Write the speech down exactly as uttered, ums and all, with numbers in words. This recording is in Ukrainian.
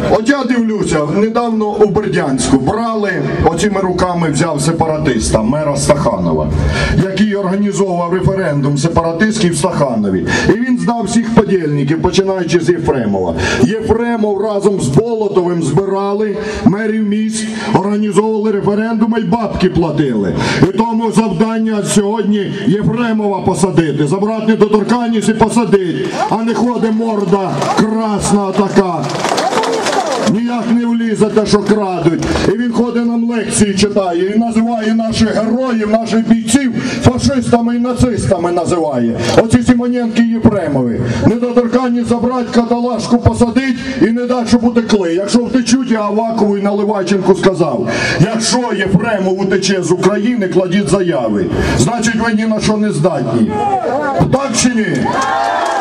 От я дивлюся, недавно у Бердянську брали, оціми руками взяв сепаратиста, мера Стаханова, який організовував референдум сепаратистський в Стаханові. І він здав всіх подільників, починаючи з Єфремова. Єфремов разом з Болотовим збирали мерів міст, організовували референдум і бабки платили. І тому завдання сьогодні Єфремова посадити, забрати недоторканність і посадити, а не ходить морда красна така. Ніяк не влізе те, що крадуть. І він ходить нам лекції читає і називає наших героїв, наших бійців фашистами і нацистами називає. Оці Симоненки і Єфремови. Недоторканні забрати, каталажку посадить і не дати, щоб утекли. Якщо втечуть, я Авакову і Наливайченку сказав, якщо Єфремов утече з України, кладіть заяви. Значить, ви ні на що не здатні. Так чи ні?